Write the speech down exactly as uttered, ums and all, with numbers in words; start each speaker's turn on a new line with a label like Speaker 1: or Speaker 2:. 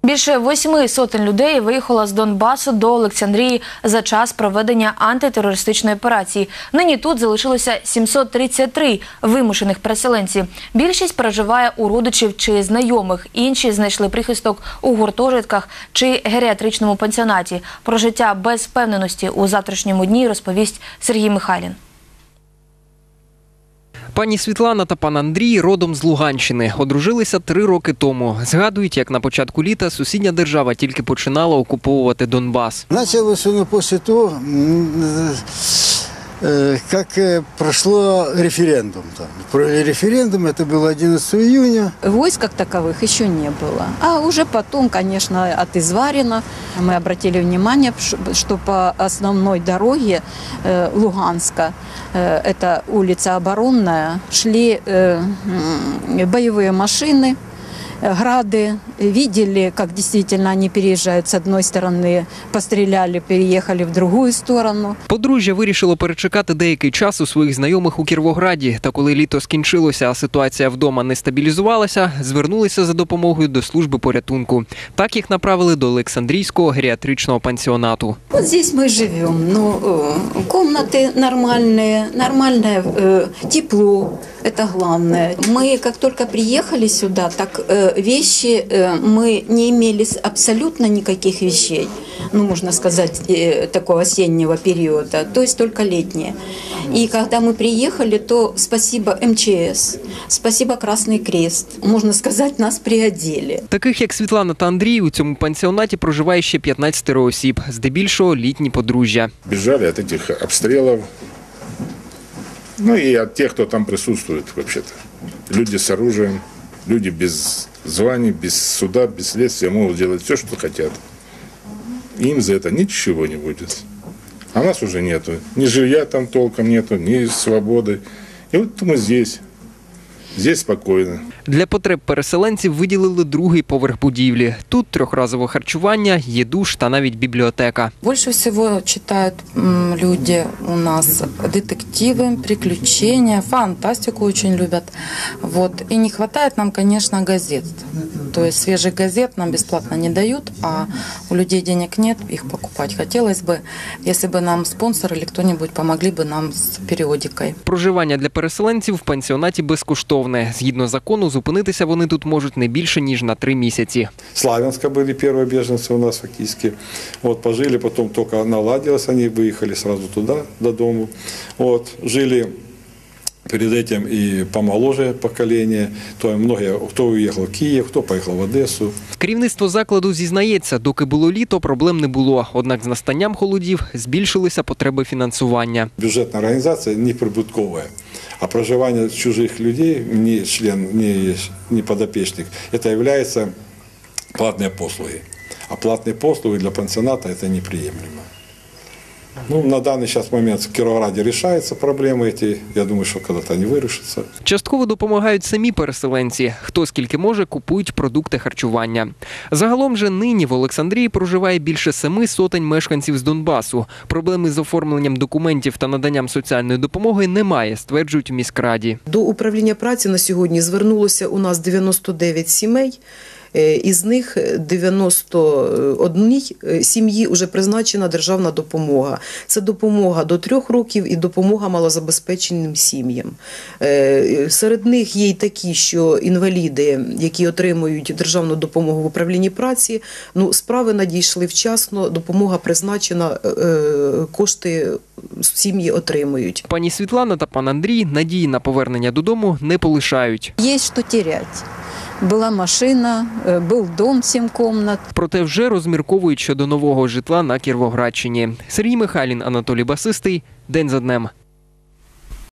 Speaker 1: Більше восьми сотень людей виїхало з Донбасу до Олександрії за час проведення антитерористичної операції. Нині тут залишилося сімсот тридцять три вимушених переселенців. Більшість проживає у родичів чи знайомих, інші знайшли прихисток у гуртожитках чи геріатричному пансіонаті. Про життя без впевненості у завтрашньому дні розповість Сергій Михайлін.
Speaker 2: Пані Світлана та пан Андрій родом з Луганщини. Одружилися три роки тому. Згадують, як на початку літа сусідня держава тільки починала окуповувати Донбас.
Speaker 3: Почалося воно після того, как прошло референдум. Про референдум, это было одиннадцатого июня.
Speaker 4: Войск как таковых еще не было. А уже потом, конечно, от Изварина мы обратили внимание, что по основной дороге Луганска, это улица Оборонная, шли боевые машины, грады. Видели, как действительно они переезжают с одной стороны, постреляли, переехали в другую сторону.
Speaker 2: Подружжя вирішило перечекати деякий час у своїх знайомих у Кіровограді. Та коли літо скінчилося, а ситуація вдома не стабілізувалася, звернулися за допомогою до служби порятунку. Так їх направили до Олександрійського геріатричного пансіонату.
Speaker 4: Вот здесь мы живем. Ну, комнаты нормальные, нормальное тепло. Это главное. Мы, как только приехали сюда, так вещи мы не имели абсолютно никаких вещей. Ну, можно сказать, такого осеннего периода, то есть только летние. И когда мы приехали, то спасибо эм че эс, спасибо Красный Крест. Можна сказати, нас приоділи.
Speaker 2: Таких, як Світлана та Андрій, у цьому пансіонаті проживає ще п'ятнадцять осіб, здебільшого літні подружжя.
Speaker 5: Біжали від цих обстрілів, ну і від тих, хто там присутствує, взагалі-то. Люди з оружием, люди без званий, без суда, без следствия могут делать все, что хотят. Им за это ничего не будет. А нас уже нету. Ни жилья там толком нету, ни свободы. И вот мы здесь. Здесь спокійно.
Speaker 2: Для потреб переселенців виділили другий поверх будівлі. Тут трьохразове харчування, є душ та навіть бібліотека.
Speaker 6: Більше всього читають люди у нас детективи, приключення, фантастику дуже люблять. Вот. І не вистачає нам, звісно, газет. Тобто свіжих газет нам безплатно не дають, а у людей денег нет, їх покупати. Хотілося б, якщо б нам спонсори або хтось допомогли б нам з періодикою.
Speaker 2: Проживання для переселенців в пансіонаті безкоштовне. Згідно закону, зупинитися вони тут можуть не більше, ніж на три місяці.
Speaker 7: Славянска були перші біженці у нас фактично. От, пожили, потім тільки наладилось, вони виїхали одразу туди, додому. От, жили перед этим и помоложе покоління, то многие, хто уїхав в Київ, хто поїхав в Одесу.
Speaker 2: Керівництво закладу зізнається, доки було літо, проблем не було. Однак з настанням холодів збільшилися потреби фінансування.
Speaker 7: Бюджетна організація не прибуткова, а проживання чужих людей, не член, не, не подопечник, це є платні послуги. А платні послуги для пансіоната – це неприємлемо. Ну, на даний час момент в Кіровограді вирішуються проблеми ці. Я думаю, що коли-то вони вирішаться.
Speaker 2: Частково допомагають самі переселенці. Хто скільки може, купують продукти харчування. Загалом же нині в Олександрії проживає більше семи сотень мешканців з Донбасу. Проблеми з оформленням документів та наданням соціальної допомоги немає, стверджують в міськраді.
Speaker 8: До управління праці на сьогодні звернулося у нас дев'яносто дев'ять сімей. Із них дев'яносто одній сім'ї вже призначена державна допомога. Це допомога до трьох років і допомога малозабезпеченим сім'ям. Серед них є й такі, що інваліди, які отримують державну допомогу в управлінні праці, ну, справи надійшли вчасно, допомога призначена, кошти сім'ї отримують.
Speaker 2: Пані Світлана та пан Андрій надії на повернення додому не полишають.
Speaker 4: Є що теряти. Була машина, був дом сім кімнат.
Speaker 2: Проте вже розмірковують щодо нового житла на Кіровоградщині. Сергій Михайлін, Анатолій Басистий. День за днем.